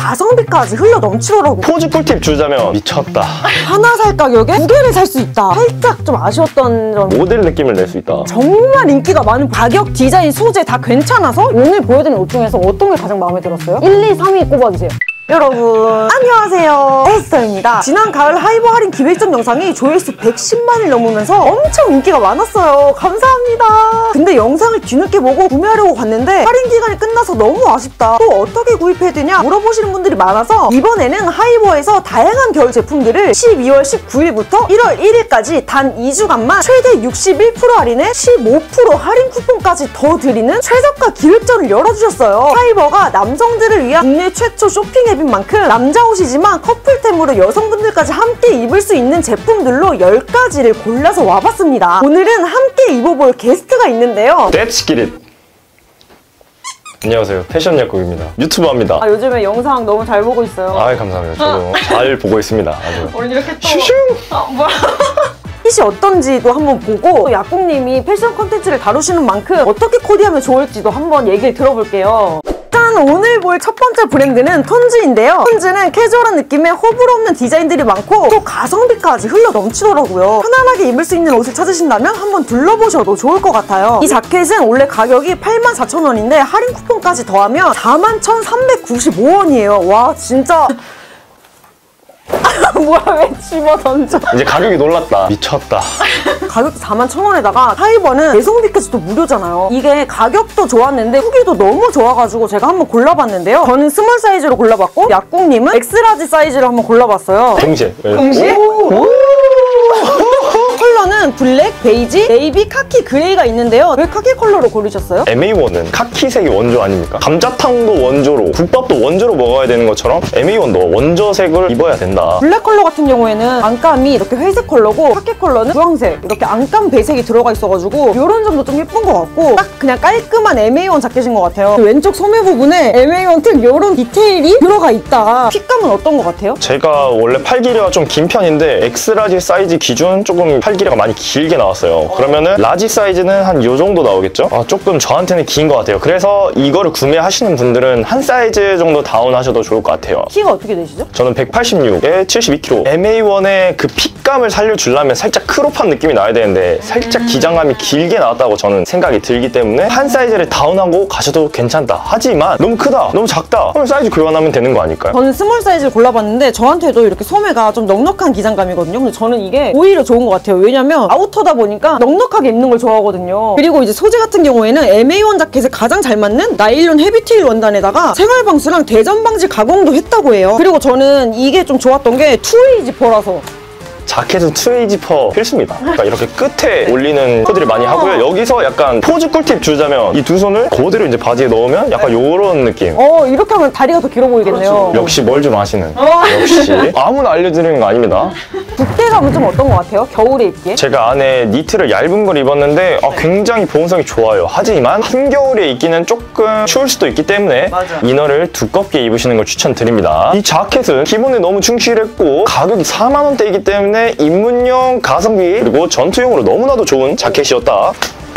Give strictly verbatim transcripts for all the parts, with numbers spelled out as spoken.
가성비까지 흘러 넘치더라고. 포즈 꿀팁 주자면 미쳤다. 하나 살 가격에 두 개를 살 수 있다. 살짝 좀 아쉬웠던 점. 모델 느낌을 낼 수 있다. 정말 인기가 많은 가격, 디자인, 소재 다 괜찮아서 오늘 보여드리는 옷 중에서 어떤 게 가장 마음에 들었어요? 일, 이, 삼 위 꼽아주세요. 여러분 안녕하세요, 에스더입니다. 지난 가을 하이버 할인 기획전 영상이 조회수 백십만을 넘으면서 엄청 인기가 많았어요. 감사합니다. 근데 영상을 뒤늦게 보고 구매하려고 갔는데 할인 기간이 끝나서 너무 아쉽다, 또 어떻게 구입해야 되냐 물어보시는 분들이 많아서 이번에는 하이버에서 다양한 겨울 제품들을 십이월 십구일부터 일월 일일까지 단 이 주간만 최대 육십일 퍼센트 할인에 십오 퍼센트 할인 쿠폰까지 더 드리는 최저가 기획전을 열어주셨어요. 하이버가 남성들을 위한 국내 최초 쇼핑 앱 인 만큼 남자 옷이지만 커플템으로 여성분들까지 함께 입을 수 있는 제품들로 열 가지를 골라서 와봤습니다. 오늘은 함께 입어볼 게스트가 있는데요. Let's get it! 안녕하세요, 패션 약국입니다. 유튜브 합니다. 아, 요즘에 영상 너무 잘 보고 있어요. 아, 감사합니다. 저도 잘 보고 있습니다. 아주. 오늘 이렇게 또 슈슝! 아, 뭐야? 핏이 어떤지도 한번 보고, 또 약국님이 패션 콘텐츠를 다루시는 만큼 어떻게 코디하면 좋을지도 한번 얘기를 들어볼게요. 일단 오늘 볼 첫 번째 브랜드는 톤즈인데요. 톤즈는 캐주얼한 느낌의 호불호 없는 디자인들이 많고 또 가성비까지 흘러 넘치더라고요. 편안하게 입을 수 있는 옷을 찾으신다면 한번 둘러보셔도 좋을 것 같아요. 이 자켓은 원래 가격이 팔만 사천 원인데 할인 쿠폰까지 더하면 사만 천삼백구십오 원이에요. 와, 진짜 뭐야, 왜 집어 던져. 이제 가격이 놀랐다. 미쳤다. 가격도 사만 천 원에다가 하이버는 배송비까지도 무료잖아요. 이게 가격도 좋았는데 후기도 너무 좋아가지고 제가 한번 골라봤는데요. 저는 스몰 사이즈로 골라봤고 약국님은 엑스라지 사이즈로 한번 골라봤어요. 동시에. 동시에? 컬러는 블랙, 베이지, 네이비, 카키, 그레이가 있는데요. 왜 카키 컬러로 고르셨어요? 엠에이원은 카키색이 원조 아닙니까? 감자탕도 원조로, 국밥도 원조로 먹어야 되는 것처럼 엠에이원도 원조색을 입어야 된다. 블랙 컬러 같은 경우에는 안감이 이렇게 회색 컬러고 카키 컬러는 주황색, 이렇게 안감 배색이 들어가 있어가지고 이런 점도 좀 예쁜 것 같고 딱 그냥 깔끔한 엠에이원 자켓인 것 같아요. 왼쪽 소매 부분에 엠에이원 특 이런 디테일이 들어가 있다. 핏감은 어떤 것 같아요? 제가 원래 팔 길이가 좀 긴 편인데 엑스라지 사이즈 기준 조금 팔 길이가 많이 길게 나왔어요. 그러면은 라지 사이즈는 한 요 정도 나오겠죠? 아, 조금 저한테는 긴 것 같아요. 그래서 이거를 구매하시는 분들은 한 사이즈 정도 다운하셔도 좋을 것 같아요. 키가 어떻게 되시죠? 저는 백팔십육에 칠십이 킬로그램. 엠에이원의 그 핏감을 살려주려면 살짝 크롭한 느낌이 나야 되는데 살짝 기장감이 길게 나왔다고 저는 생각이 들기 때문에 한 사이즈를 다운하고 가셔도 괜찮다. 하지만 너무 크다, 너무 작다 하면 사이즈 교환하면 되는 거 아닐까요? 저는 스몰 사이즈를 골라봤는데 저한테도 이렇게 소매가 좀 넉넉한 기장감이거든요. 근데 저는 이게 오히려 좋은 것 같아요. 왜냐면 아우터다 보니까 넉넉하게 입는 걸 좋아하거든요. 그리고 이제 소재 같은 경우에는 엠에이원 자켓에 가장 잘 맞는 나일론 헤비테일 원단에다가 생활방수랑 대전방지 가공도 했다고 해요. 그리고 저는 이게 좀 좋았던 게 투웨이 지퍼라서 자켓은 투웨이 지퍼 필수입니다. 그러니까 이렇게 끝에 올리는 코디를 많이 하고요. 여기서 약간 포즈 꿀팁 주자면 이 두 손을 그대로 이제 바지에 넣으면 약간 요런 느낌. 어, 이렇게 하면 다리가 더 길어 보이겠네요. 그렇죠. 역시 뭘 좀 아시는. 역시 아무나 알려드리는 거 아닙니다. 두께감은 좀 어떤 것 같아요? 겨울에 입기에? 제가 안에 니트를 얇은 걸 입었는데 아, 굉장히 보온성이 좋아요. 하지만 한겨울에 입기는 조금 추울 수도 있기 때문에 맞아. 이너를 두껍게 입으시는 걸 추천드립니다. 이 자켓은 기본에 너무 충실했고 가격이 사만 원대이기 때문에 입문용, 가성비, 그리고 전투용으로 너무나도 좋은 자켓이었다.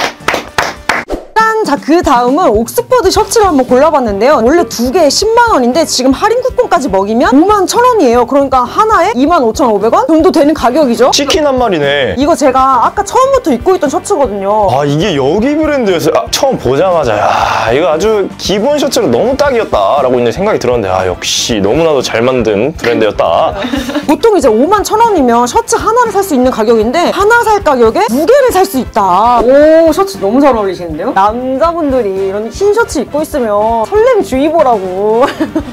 자, 그 다음은 옥스퍼드 셔츠를 한번 골라봤는데요. 원래 두 개에 십만 원인데 지금 할인 쿠폰까지 먹이면 오만 천 원이에요. 그러니까 하나에 이만 오천오백 원 정도 되는 가격이죠. 치킨 한 마리네. 이거 제가 아까 처음부터 입고 있던 셔츠거든요. 아, 이게 여기 브랜드였어요. 아, 처음 보자마자 야, 이거 아주 기본 셔츠로 너무 딱이었다 라고 이제 생각이 들었는데 아, 역시 너무나도 잘 만든 브랜드였다. 보통 이제 오만 천 원이면 셔츠 하나를 살 수 있는 가격인데 하나 살 가격에 두 개를 살 수 있다. 오, 셔츠 너무 잘 어울리시는데요? 남자분들이 이런 흰 셔츠 입고 있으면 설렘 주의보라고.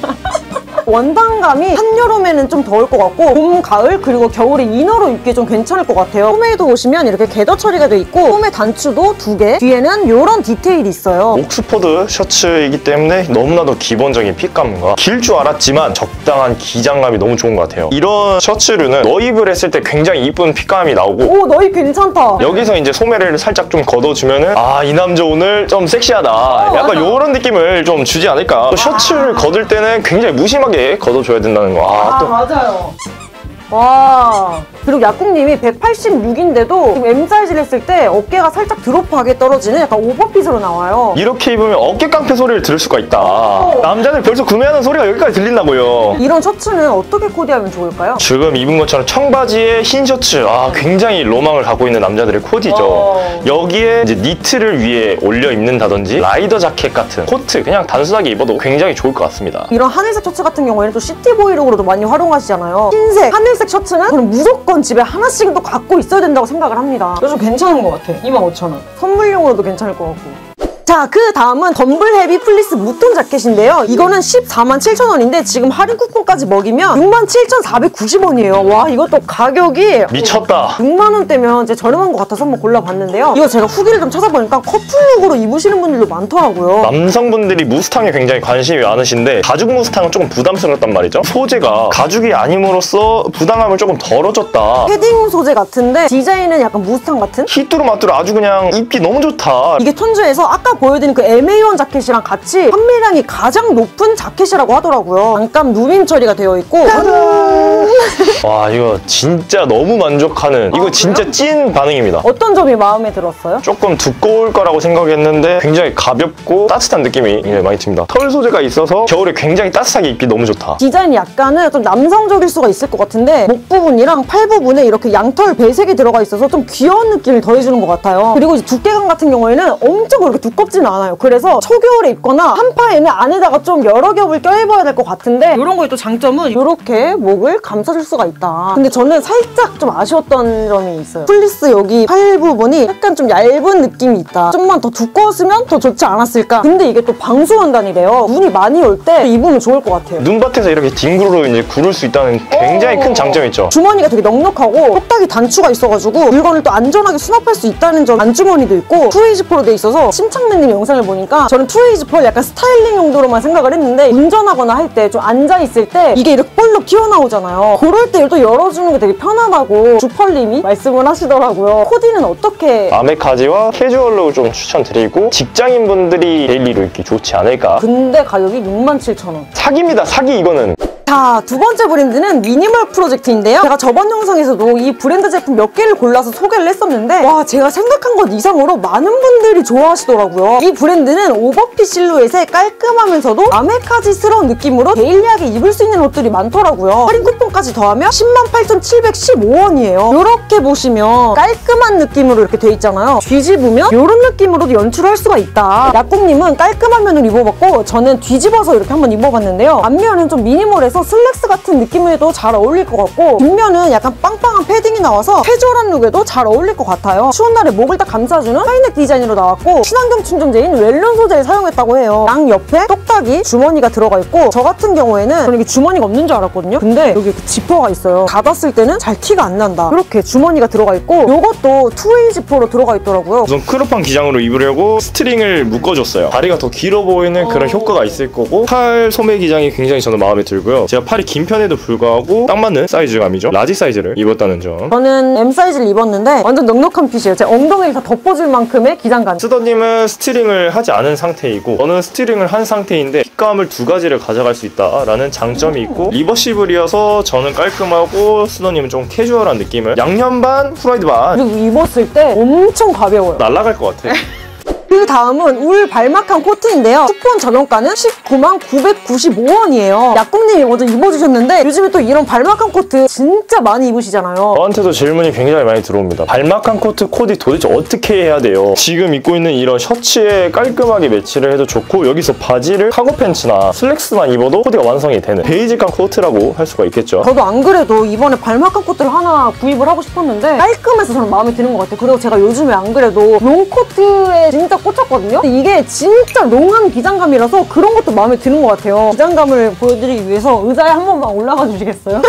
원단감이 한여름에는 좀 더울 것 같고 봄, 가을, 그리고 겨울에 이너로 입기 좀 괜찮을 것 같아요. 소매에도 보시면 이렇게 겟어 처리가 돼 있고 소매 단추도 두 개, 뒤에는 이런 디테일이 있어요. 옥스퍼드 셔츠이기 때문에 너무나도 기본적인 핏감과 길 줄 알았지만 적당한 기장감이 너무 좋은 것 같아요. 이런 셔츠류는 너입을 했을 때 굉장히 이쁜 핏감이 나오고 오, 너입 괜찮다. 여기서 이제 소매를 살짝 좀 걷어주면은 아, 이 남자 오늘 좀 섹시하다. 어, 약간 맞아. 이런 느낌을 좀 주지 않을까. 또 셔츠를 걷을 때는 굉장히 무심하게 걷어줘야 된다는 거. 아, 아, 또 맞아요. 와. 그리고 약국님이 백팔십육인데도 지금 M 사이즈를 했을 때 어깨가 살짝 드롭하게 떨어지는 약간 오버핏으로 나와요. 이렇게 입으면 어깨 깡패 소리를 들을 수가 있다. 남자들 벌써 구매하는 소리가 여기까지 들린다고요. 이런 셔츠는 어떻게 코디하면 좋을까요? 지금 입은 것처럼 청바지에 흰 셔츠, 아 굉장히 로망을 갖고 있는 남자들의 코디죠. 어. 여기에 이제 니트를 위에 올려 입는다든지 라이더 자켓 같은 코트 그냥 단순하게 입어도 굉장히 좋을 것 같습니다. 이런 하늘색 셔츠 같은 경우에는 또 시티보이룩으로도 많이 활용하시잖아요. 흰색, 하늘색 셔츠는 저는 무조건 집에 하나씩은 또 갖고 있어야 된다고 생각을 합니다. 그래서 괜찮은 것 같아. 이만 오천 원. 선물용으로도 괜찮을 것 같고. 자, 그 다음은 덤블 헤비 플리스 무통 자켓인데요. 이거는 십사만 칠천 원인데 지금 할인 쿠폰까지 먹이면 육만 칠천사백구십 원이에요. 와, 이것도 가격이 미쳤다. 육만 원대면 이제 저렴한 것 같아서 한번 골라봤는데요. 이거 제가 후기를 좀 찾아보니까 커플룩으로 입으시는 분들도 많더라고요. 남성분들이 무스탕에 굉장히 관심이 많으신데 가죽 무스탕은 조금 부담스럽단 말이죠. 소재가 가죽이 아님으로써 부담감을 조금 덜어줬다. 패딩 소재 같은데 디자인은 약간 무스탕 같은? 히뚜루마뚜루 아주 그냥 입기 너무 좋다. 이게 톤즈에서 아까 보여드린 그 엠에이원 자켓이랑 같이 판매량이 가장 높은 자켓이라고 하더라고요. 반감 누빔 처리가 되어 있고 와 이거 진짜 너무 만족하는 이거 아, 진짜 찐 반응입니다. 어떤 점이 마음에 들었어요? 조금 두꺼울 거라고 생각했는데 굉장히 가볍고 따뜻한 느낌이 굉장히 많이 듭니다. 털 소재가 있어서 겨울에 굉장히 따뜻하게 입기 너무 좋다. 디자인이 약간은 좀 남성적일 수가 있을 것 같은데 목 부분이랑 팔 부분에 이렇게 양털 배색이 들어가 있어서 좀 귀여운 느낌을 더해주는 것 같아요. 그리고 이제 두께감 같은 경우에는 엄청 그렇게 두껍지는 않아요. 그래서 초겨울에 입거나 한파에는 안에다가 좀 여러 겹을 껴입어야 될 것 같은데 이런 거의 또 장점은 이렇게 목을 감싸줄 수가 있다. 근데 저는 살짝 좀 아쉬웠던 점이 있어요. 플리스 여기 팔 부분이 약간 좀 얇은 느낌이 있다. 좀만 더 두꺼웠으면 더 좋지 않았을까. 근데 이게 또 방수원단이래요. 눈이 많이 올 때 입으면 좋을 것 같아요. 눈밭에서 이렇게 뒹구르로 이제 구를 수 있다는 굉장히 큰 장점이 있죠. 주머니가 되게 넉넉하고 똑딱이 단추가 있어가지고 물건을 또 안전하게 수납할 수 있다는 점. 안주머니도 있고 투웨이 지퍼로 돼 있어서 심창래님 영상을 보니까 저는 투웨이 지퍼를 약간 스타일링 용도로만 생각을 했는데 운전하거나 할 때 좀 앉아있을 때 이게 이렇게 볼록 튀어나오잖아요. 그럴 때 또 열어주는 게 되게 편하다고 주펄님이 말씀을 하시더라고요. 코디는 어떻게? 아메카지와 캐주얼룩을 좀 추천드리고 직장인분들이 데일리로 입기 좋지 않을까. 근데 가격이 육만 칠천 원. 사기입니다. 사기 이거는. 자, 두 번째 브랜드는 미니멀 프로젝트인데요. 제가 저번 영상에서도 이 브랜드 제품 몇 개를 골라서 소개를 했었는데 와, 제가 생각한 것 이상으로 많은 분들이 좋아하시더라고요. 이 브랜드는 오버핏 실루엣에 깔끔하면서도 아메카지스러운 느낌으로 데일리하게 입을 수 있는 옷들이 많더라고요. 할인 쿠폰까지 더하면 십만 팔천칠백십오 원이에요. 이렇게 보시면 깔끔한 느낌으로 이렇게 돼 있잖아요. 뒤집으면 이런 느낌으로도 연출할 수가 있다. 약국님은 깔끔한 면을 입어봤고 저는 뒤집어서 이렇게 한번 입어봤는데요. 앞면은 좀 미니멀해서 슬랙스 같은 느낌에도 잘 어울릴 것 같고 뒷면은 약간 빵빵한 패딩이 나와서 캐주얼한 룩에도 잘 어울릴 것 같아요. 추운 날에 목을 딱 감싸주는 하이넥 디자인으로 나왔고 친환경 충전재인 웰런 소재를 사용했다고 해요. 양 옆에 똑딱이 주머니가 들어가 있고 저 같은 경우에는 저는 이게 주머니가 없는 줄 알았거든요. 근데 여기 이렇게 지퍼가 있어요. 닫았을 때는 잘 티가 안 난다. 이렇게 주머니가 들어가 있고 이것도 투웨이 지퍼로 들어가 있더라고요. 우선 크롭한 기장으로 입으려고 스트링을 묶어줬어요. 다리가 더 길어 보이는 그런 효과가 있을 거고 팔 소매 기장이 굉장히 저는 마음에 들고요. 제가 팔이 긴 편에도 불구하고 딱 맞는 사이즈감이죠. 라지 사이즈를 입었다는 점. 저는 M 사이즈를 입었는데 완전 넉넉한 핏이에요. 제 엉덩이를 다 덮어줄 만큼의 기장감. 쓰더님은 스티링을 하지 않은 상태이고 저는 스티링을 한 상태인데 핏감을 두 가지를 가져갈 수 있다라는 장점이 있고 리버시블이어서 저는 깔끔하고 쓰더님은 좀 캐주얼한 느낌을 양념 반 후라이드 반 그리고 입었을 때 엄청 가벼워요. 날아갈 것 같아. 그 다음은 울 발막한 코트인데요. 쿠폰 적용가는 십구만 구백구십오 원이에요. 약국님이 먼저 입어주셨는데 요즘에 또 이런 발막한 코트 진짜 많이 입으시잖아요. 저한테도 질문이 굉장히 많이 들어옵니다. 발막한 코트 코디 도대체 어떻게 해야 돼요? 지금 입고 있는 이런 셔츠에 깔끔하게 매치를 해도 좋고 여기서 바지를 카고 팬츠나 슬랙스만 입어도 코디가 완성이 되는 베이직한 코트라고 할 수가 있겠죠. 저도 안 그래도 이번에 발막한 코트를 하나 구입을 하고 싶었는데 깔끔해서 저는 마음에 드는 것 같아요. 그리고 제가 요즘에 안 그래도 롱코트에 진짜 꽂혔거든요? 근데 이게 진짜 롱한 기장감이라서 그런 것도 마음에 드는 것 같아요. 기장감을 보여드리기 위해서 의자에 한 번만 올라가 주시겠어요?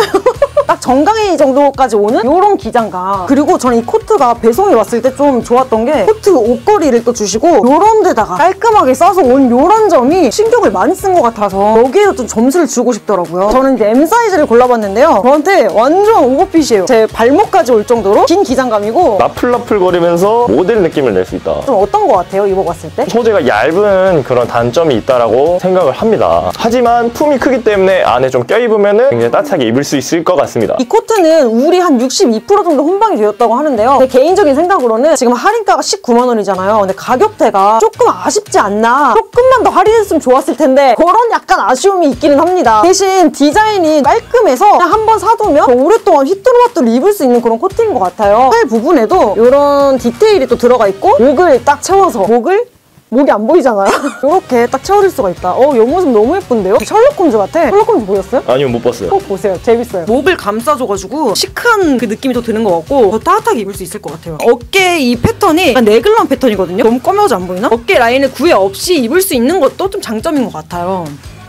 딱 정강이 정도까지 오는 이런 기장감. 그리고 저는 이 코트가 배송이 왔을 때 좀 좋았던 게 코트 옷걸이를 또 주시고 이런 데다가 깔끔하게 싸서 온 이런 점이 신경을 많이 쓴 것 같아서 여기에도 좀 점수를 주고 싶더라고요. 저는 이제 M 사이즈를 골라봤는데요. 저한테 완전 오버핏이에요. 제 발목까지 올 정도로 긴 기장감이고 나풀나풀거리면서 모델 느낌을 낼 수 있다. 좀 어떤 것 같아요? 입어봤을 때? 소재가 얇은 그런 단점이 있다라고 생각을 합니다. 하지만 품이 크기 때문에 안에 좀 껴입으면 굉장히 따뜻하게 입을 수 있을 것 같습니다. 있습니다. 이 코트는 울이 한 육십이 퍼센트 정도 혼방이 되었다고 하는데요. 제 개인적인 생각으로는 지금 할인가가 십구만 원이잖아요. 근데 가격대가 조금 아쉽지 않나? 조금만 더 할인했으면 좋았을 텐데 그런 약간 아쉬움이 있기는 합니다. 대신 디자인이 깔끔해서 그냥 한번 사두면 오랫동안 휘뚜루마뚜루 입을 수 있는 그런 코트인 것 같아요. 팔 부분에도 이런 디테일이 또 들어가 있고 목을 딱 채워서 목을 목이 안 보이잖아요. 이렇게 딱 채워질 수가 있다. 어, 이 모습 너무 예쁜데요? 셜록 홈즈 같아. 셜록 홈즈 보셨어요? 아니요, 못 봤어요. 꼭 보세요. 재밌어요. 목을 감싸줘가지고 시크한 그 느낌이 더 드는 것 같고 더 따뜻하게 입을 수 있을 것 같아요. 어깨 이 패턴이 약간 네글런 패턴이거든요. 너무 검여져 안 보이나? 어깨 라인을 구애 없이 입을 수 있는 것도 좀 장점인 것 같아요.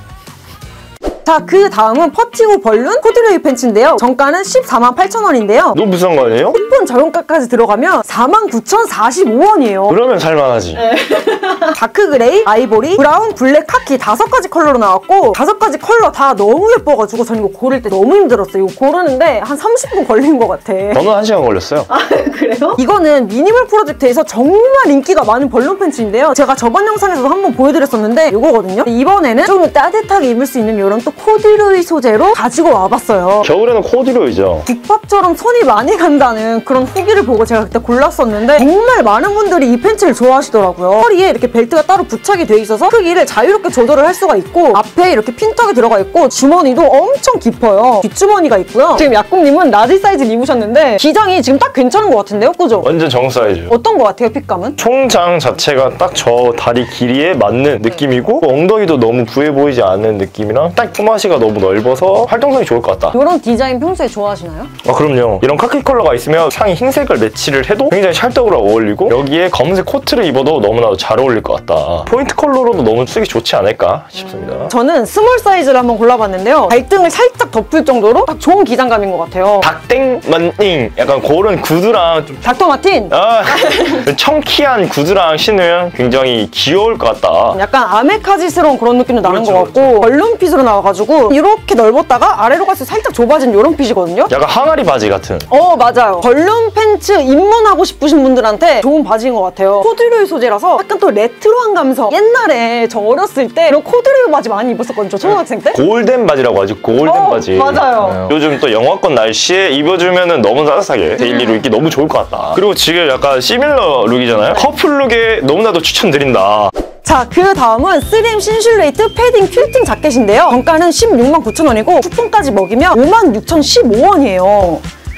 자, 그 다음은 퍼티고 벌룬 코듀로이 팬츠인데요. 정가는 십사만 팔천 원인데요. 너무 비싼 거 아니에요? 쿠폰 적용가까지 들어가면 사만 구천사십오 원이에요. 그러면 살만하지. 다크 그레이, 아이보리, 브라운, 블랙, 카키 다섯 가지 컬러로 나왔고 다섯 가지 컬러 다 너무 예뻐가지고 저는 이거 고를 때 너무 힘들었어요. 이거 고르는데 한 삼십 분 걸린 것 같아. 저는 한 시간 걸렸어요. 아, 그래요? 이거는 미니멀 프로젝트에서 정말 인기가 많은 벌룬 팬츠인데요. 제가 저번 영상에서도 한번 보여드렸었는데 이거거든요. 이번에는 좀 따뜻하게 입을 수 있는 이런 또 코듀로이 소재로 가지고 와봤어요. 겨울에는 코듀로이죠. 국밥처럼 손이 많이 간다는 그런 후기를 보고 제가 그때 골랐었는데 정말 많은 분들이 이 팬츠를 좋아하시더라고요. 허리에 이렇게 벨트가 따로 부착이 돼 있어서 크기를 자유롭게 조절을 할 수가 있고 앞에 이렇게 핀턱이 들어가 있고 주머니도 엄청 깊어요. 뒷주머니가 있고요. 지금 약국님은 라지 사이즈를 입으셨는데 기장이 지금 딱 괜찮은 것 같은데요? 그죠? 완전 정 사이즈. 어떤 것 같아요, 핏감은? 총장 자체가 딱 저 다리 길이에 맞는 느낌이고 엉덩이도 너무 부해 보이지 않는 느낌이랑 딱 품앗이가 너무 넓어서 활동성이 좋을 것 같다. 이런 디자인 평소에 좋아하시나요? 아, 그럼요. 이런 카키 컬러가 있으면 상의 흰색을 매치를 해도 굉장히 찰떡으로 어울리고 여기에 검은색 코트를 입어도 너무나도 잘 어울릴 것 같다. 포인트 컬러로도 너무 쓰기 좋지 않을까 싶습니다. 저는 스몰 사이즈를 한번 골라봤는데요. 발등을 살짝 덮을 정도로 딱 좋은 기장감인 것 같아요. 닥땡만닝 약간 그런 구두랑 좀 닥터 마틴! 아, 청키한 구두랑 신으면 굉장히 귀여울 것 같다. 약간 아메카지스러운 그런 느낌도 나는 그렇죠, 것 같고 벌룬 핏으로 나와가지고 이렇게 넓었다가 아래로 갈수록 살짝 좁아진 이런 핏이거든요. 약간 항아리 바지 같은. 어, 맞아요. 벌룬 팬츠 입문하고 싶으신 분들한테 좋은 바지인 것 같아요. 코듀로이 소재라서 약간 또 레트로한 감성. 옛날에 저 어렸을 때 이런 코듀로이 바지 많이 입었었거든요. 저 초등학생 때. 골덴 바지라고 하지. 골덴 어, 바지. 맞아요. 네. 요즘 또 영하권 날씨에 입어주면 너무 따뜻하게 데일리로 입기 너무 좋을 것 같다. 그리고 지금 약간 시밀러 룩이잖아요. 커플 룩에 너무나도 추천드린다. 자, 그 다음은 쓰림 신슐레이트 패딩 퀼팅 자켓인데요. 정가는 십육만 구천 원이고 쿠폰까지 먹이면 오만 육천십오 원이에요.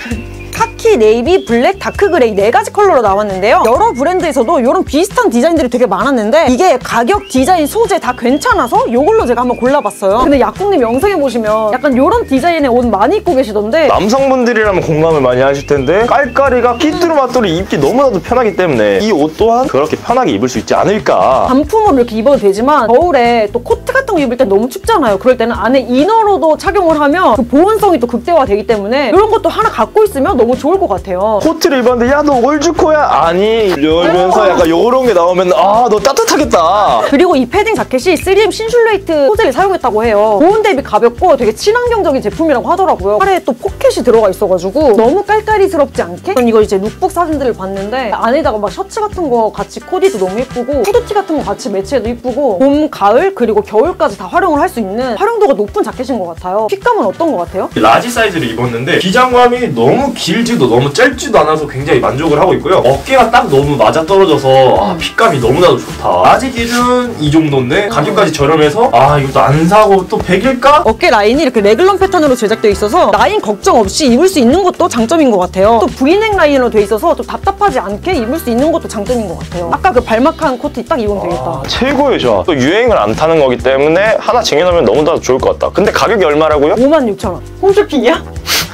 카키, 네이비, 블랙, 다크 그레이 네 가지 컬러로 나왔는데요. 여러 브랜드에서도 이런 비슷한 디자인들이 되게 많았는데 이게 가격, 디자인, 소재 다 괜찮아서 이걸로 제가 한번 골라봤어요. 근데 약국님 영상에 보시면 약간 이런 디자인의 옷 많이 입고 계시던데 남성분들이라면 공감을 많이 하실 텐데 깔깔이가 삐뚤어마뚤어 입기 너무나도 편하기 때문에 이 옷 또한 그렇게 편하게 입을 수 있지 않을까. 단품으로 이렇게 입어도 되지만 겨울에 또 코트 같은 거 입을 때 너무 춥잖아요. 그럴 때는 안에 이너로도 착용을 하면 그 보온성이 또 극대화되기 때문에 이런 것도 하나 갖고 있으면 너무 좋을 것 같아요. 코트를 입었는데 야 너 올주코야? 아니 이러면서 약간 요런 게 나오면 아 너 따뜻하겠다. 그리고 이 패딩 자켓이 쓰리엠 신슐레이트 소재를 사용했다고 해요. 보온 대비 가볍고 되게 친환경적인 제품이라고 하더라고요. 팔에 또 포켓이 들어가 있어가지고 너무 깔깔이스럽지 않게. 전 이거 이제 룩북 사진들을 봤는데 안에다가 막 셔츠 같은 거 같이 코디도 너무 예쁘고 후드티 같은 거 같이 매치해도 예쁘고 봄, 가을 그리고 겨울까지 다 활용을 할 수 있는 활용도가 높은 자켓인 것 같아요. 핏감은 어떤 것 같아요? 라지 사이즈를 입었는데 기장감이 너무 길지도 너무 짧지도 않아서 굉장히 만족을 하고 있고요. 어깨가 딱 너무 맞아떨어져서 아, 핏감이 너무나도 좋다. 라지 기준 이 정도인데 가격까지 저렴해서 아 이것도 안 사고 또 백일까? 어깨 라인이 이렇게 레글런 패턴으로 제작되어 있어서 라인 걱정 없이 입을 수 있는 것도 장점인 것 같아요. 또 V넥 라인으로 돼 있어서 좀 답답하지 않게 입을 수 있는 것도 장점인 것 같아요. 아까 그 발막한 코트 딱 입으면 되겠다. 아, 최고의 조합. 또 유행을 안 타는 거기 때문에 하나 쟁여놓으면 너무나도 좋을 것 같다. 근데 가격이 얼마라고요? 오만 육천 원. 홈쇼핑이야?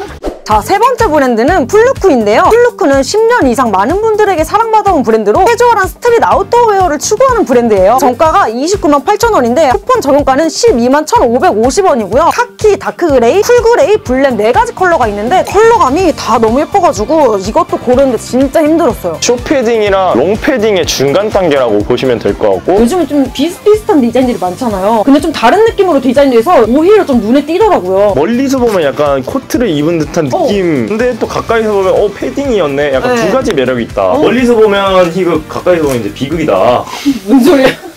자, 세 번째 브랜드는 플루크인데요. 플루크는 십 년 이상 많은 분들에게 사랑받아온 브랜드로 캐주얼한 스트릿 아웃도어웨어를 추구하는 브랜드예요. 정가가 이십구만 팔천 원인데 쿠폰 적용가는 십이만 천오백오십 원이고요. 카키, 다크 그레이, 쿨 그레이, 블랙 네 가지 컬러가 있는데 컬러감이 다 너무 예뻐가지고 이것도 고르는데 진짜 힘들었어요. 숏패딩이랑 롱패딩의 중간 단계라고 보시면 될 것 같고 요즘은 좀 비슷비슷한 디자인들이 많잖아요. 근데 좀 다른 느낌으로 디자인돼서 오히려 좀 눈에 띄더라고요. 멀리서 보면 약간 코트를 입은 듯한 느낌. 근데 또 가까이서 보면 어 패딩이었네. 약간 네. 두 가지 매력이 있다. 멀리서 보면 희극, 가까이서 보면 이제 비극이다. 무슨 소리야?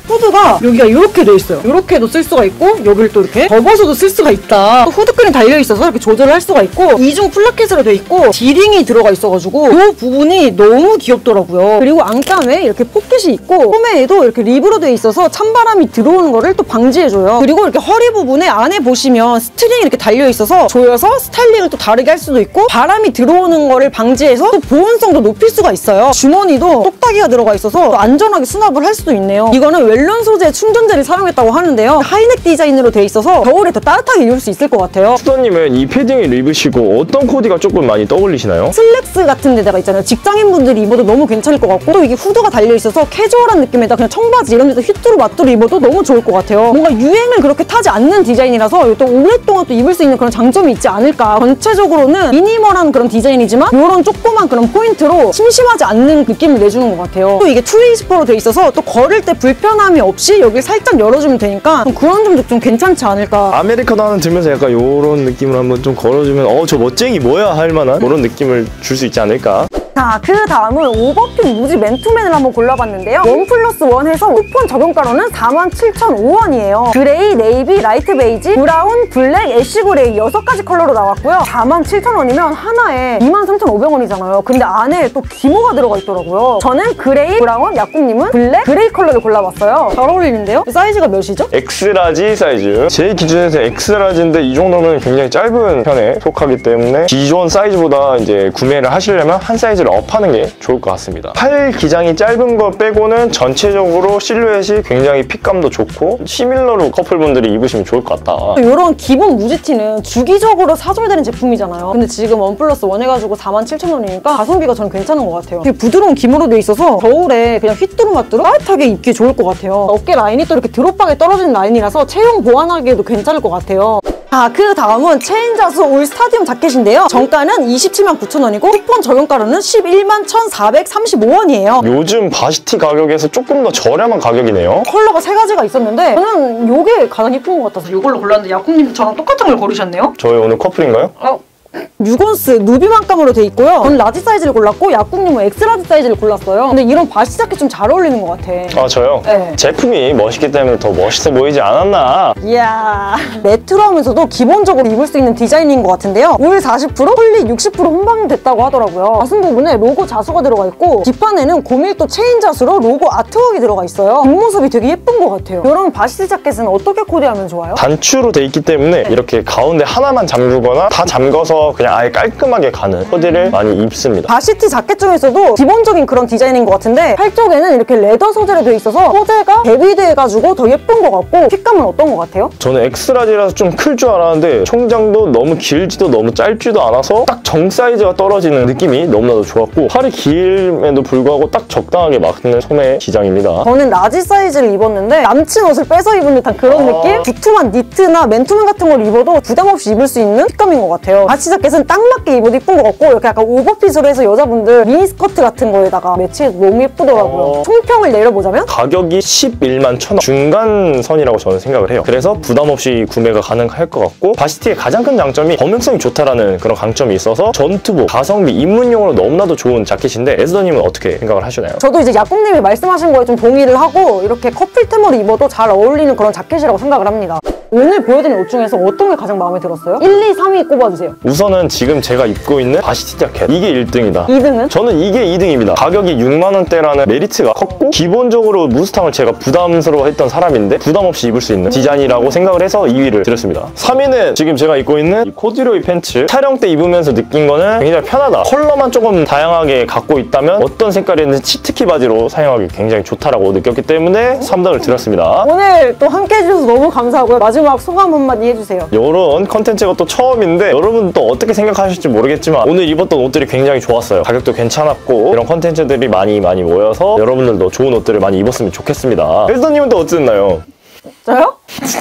후드가 여기가 이렇게 돼 있어요. 이렇게도 쓸 수가 있고 여기를 또 이렇게 접어서도 쓸 수가 있다. 또 후드끈이 달려있어서 이렇게 조절을 할 수가 있고 이중 플라켓으로 돼 있고 디링이 들어가 있어가지고 이 부분이 너무 귀엽더라고요. 그리고 안감에 이렇게 포켓이 있고 소매에도 이렇게 립으로 돼 있어서 찬바람이 들어오는 거를 또 방지해줘요. 그리고 이렇게 허리 부분에 안에 보시면 스트링이 이렇게 달려있어서 조여서 스타일링을 또 다르게 할 수도 있고 바람이 들어오는 거를 방지해서 또 보온성도 높일 수가 있어요. 주머니도 똑딱이가 들어가 있어서 또 안전하게 수납을 할 수도 있네요. 이거는 웰런 소재 충전재를 사용했다고 하는데요. 하이넥 디자인으로 돼 있어서 겨울에 더 따뜻하게 입을 수 있을 것 같아요. 수더님은 이 패딩을 입으시고 어떤 코디가 조금 많이 떠올리시나요? 슬랙스 같은 데다가 있잖아요. 직장인분들이 입어도 너무 괜찮을 것 같고 또 이게 후드가 달려있어서 캐주얼한 느낌에다 그냥 청바지 이런 데서 휘뚜루 마뚜루 입어도 너무 좋을 것 같아요. 뭔가 유행을 그렇게 타지 않는 디자인이라서 또 오랫동안 또 입을 수 있는 그런 장점이 있지 않을까. 전체적으로는 미니멀한 그런 디자인이지만 이런 조그만 그런 포인트로 심심하지 않는 느낌을 내주는 것 같아요. 또 이게 투웨이 지퍼로 돼 있어서 또 걸을 때 불편함이 없이 여기 살짝 열어주면 되니까 그런 점도 좀 괜찮지 않을까. 아메리카노 하나 들면서 약간 요런 느낌을 한번 좀 걸어주면 어 저 멋쟁이 뭐야 할 만한 그런 느낌을 줄 수 있지 않을까. 자, 그 다음은 오버핏 무지 맨투맨을 한번 골라봤는데요. 원 플러스 원 해서 쿠폰 적용가로는 사만 칠천오 원이에요. 그레이, 네이비, 라이트 베이지, 브라운, 블랙, 애쉬 그레이 여섯 가지 컬러로 나왔고요. 사만 칠천 원이면 하나에 이만 삼천오백 원이잖아요. 근데 안에 또 기모가 들어가 있더라고요. 저는 그레이, 브라운, 약국님은 블랙, 그레이 컬러를 골라봤어요. 잘 어울리는데요? 사이즈가 몇이죠? 엑스라지 사이즈. 제 기준에서 엑스라지인데 이 정도면 굉장히 짧은 편에 속하기 때문에 기존 사이즈보다 이제 구매를 하시려면 한 사이즈를 업하는 게 좋을 것 같습니다. 팔 기장이 짧은 거 빼고는 전체적으로 실루엣이 굉장히 핏감도 좋고 시밀러로 커플분들이 입으시면 좋을 것 같다. 이런 기본 무지티는 주기적으로 사줘야 되는 제품이잖아요. 근데 지금 원 플러스 원 해가지고 사만 칠천 원이니까 가성비가 저는 괜찮은 것 같아요. 되게 부드러운 기모로 돼 있어서 겨울에 그냥 휘뚜루마뚜루 따뜻하게 입기 좋을 것 같아요. 어깨 라인이 또 이렇게 드롭하게 떨어지는 라인이라서 체형 보완하기에도 괜찮을 것 같아요. 자, 그 다음은 체인자수 올 스타디움 자켓인데요. 정가는 이십칠만 구천 원이고 쿠폰 적용가로는 십일만 천사백삼십오 원이에요. 요즘 바시티 가격에서 조금 더 저렴한 가격이네요. 컬러가 세 가지가 있었는데 저는 이게 가장 예쁜 것 같아서 이걸로 골랐는데 약국님도 저랑 똑같은 걸 고르셨네요. 저희 오늘 커플인가요? 어. 육 온스 누비만감으로 돼 있고요. 저는 라지 사이즈를 골랐고 약국님은 엑스라지 사이즈를 골랐어요. 근데 이런 바시 자켓 좀 잘 어울리는 것 같아. 아 저요? 네. 제품이 멋있기 때문에 더 멋있어 보이지 않았나. 이야, 레트로하면서도 기본적으로 입을 수 있는 디자인인 것 같은데요. 울 사십 퍼센트, 폴리 육십 퍼센트 혼방됐다고 하더라고요. 가슴 부분에 로고 자수가 들어가 있고 뒷판에는 고밀도 체인 자수로 로고 아트웍이 들어가 있어요. 뒷모습이 되게 예쁜 것 같아요. 이런 바시 자켓은 어떻게 코디하면 좋아요? 단추로 돼 있기 때문에 네. 이렇게 가운데 하나만 잠그거나 다 잠궈서 그냥 아예 깔끔하게 가는 코디를 많이 입습니다. 바시티 자켓 중에서도 기본적인 그런 디자인인 것 같은데 팔 쪽에는 이렇게 레더 소재로 돼 있어서 소재가 베비드해가지고 더 예쁜 것 같고 핏감은 어떤 것 같아요? 저는 엑스라지라서 좀 클 줄 알았는데 총장도 너무 길지도 너무 짧지도 않아서 딱 정 사이즈가 떨어지는 느낌이 너무나도 좋았고 팔이 길에도 불구하고 딱 적당하게 맞는 소매 기장입니다. 저는 라지 사이즈를 입었는데 남친 옷을 빼서 입은 듯한 그런 아. 느낌? 두툼한 니트나 맨투맨 같은 걸 입어도 부담 없이 입을 수 있는 핏감인 것 같아요. 바시 자켓은 딱 맞게 입어도 예쁜 것 같고 이렇게 약간 오버핏으로 해서 여자분들 미니스커트 같은 거에다가 매치해도 너무 예쁘더라고요. 어. 총평을 내려보자면 가격이 십일만 천 원 중간 선이라고 저는 생각을 해요. 그래서 부담 없이 구매가 가능할 것 같고 바시티의 가장 큰 장점이 범용성이 좋다라는 그런 강점이 있어서 전투복, 가성비, 입문용으로 너무나도 좋은 자켓인데 에스더님은 어떻게 생각을 하시나요? 저도 이제 약국님이 말씀하신 거에 좀 동의를 하고 이렇게 커플템으로 입어도 잘 어울리는 그런 자켓이라고 생각을 합니다. 오늘 보여드린 옷 중에서 어떤 게 가장 마음에 들었어요? 일, 이, 삼 위 꼽아주세요. 우선은 지금 제가 입고 있는 바시티 자켓 이게 일 등이다. 이 등은? 저는 이게 이 등입니다. 가격이 육만 원대라는 메리트가 컸고 기본적으로 무스탕을 제가 부담스러워했던 사람인데 부담 없이 입을 수 있는 디자인이라고 생각을 해서 이 위를 드렸습니다. 삼 위는 지금 제가 입고 있는 이 코듀로이 팬츠. 촬영 때 입으면서 느낀 거는 굉장히 편하다. 컬러만 조금 다양하게 갖고 있다면 어떤 색깔이든 치트키 바지로 사용하기 굉장히 좋다라고 느꼈기 때문에 삼 등을 드렸습니다. 오늘 또 함께 해주셔서 너무 감사하고요. 마지막 소감 한마디 해주세요. 이런 컨텐츠가 또 처음인데 여러분 또 어떻게 생각하실지 모르겠지만 오늘 입었던 옷들이 굉장히 좋았어요. 가격도 괜찮았고 이런 컨텐츠들이 많이 많이 모여서 여러분들도 좋은 옷들을 많이 입었으면 좋겠습니다. 헬스님은 또 어땠나요? 저요?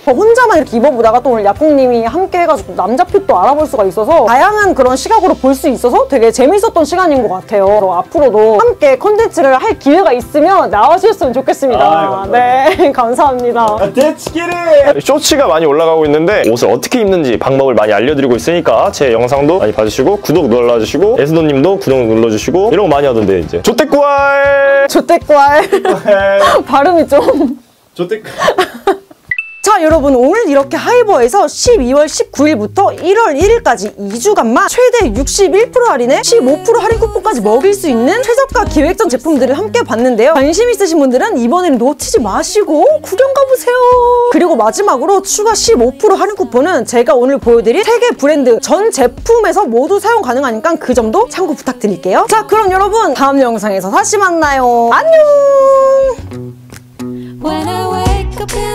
저 혼자만 이렇게 입어보다가 또 오늘 약국님이 함께 해가지고 남자 핏도 알아볼 수가 있어서 다양한 그런 시각으로 볼 수 있어서 되게 재밌었던 시간인 것 같아요. 앞으로도 함께 컨텐츠를 할 기회가 있으면 나와주셨으면 좋겠습니다. 아, 네, 감사합니다. 대치기를! 쇼츠가 많이 올라가고 있는데 옷을 어떻게 입는지 방법을 많이 알려드리고 있으니까 제 영상도 많이 봐주시고 구독 눌러주시고 에스도님도 구독 눌러주시고 이런 거 많이 하던데 이제 조떼꾸알! 조떼꾸알. 발음이 좀... 조떼... 자 여러분, 오늘 이렇게 하이버에서 십이월 십구일부터 일월 일일까지 이 주간만 최대 육십일 퍼센트 할인에 십오 퍼센트 할인 쿠폰까지 먹일 수 있는 최저가 기획전 제품들을 함께 봤는데요. 관심 있으신 분들은 이번에는 놓치지 마시고 구경 가보세요. 그리고 마지막으로 추가 십오 퍼센트 할인 쿠폰은 제가 오늘 보여드릴 세 개 브랜드 전 제품에서 모두 사용 가능하니까 그 점도 참고 부탁드릴게요. 자 그럼 여러분, 다음 영상에서 다시 만나요. 안녕. When I wake up in